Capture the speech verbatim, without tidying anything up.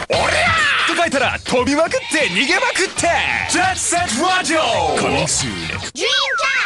おりゃーと書いたら飛びまくって逃げまくってジェットセットラジオ Coming soon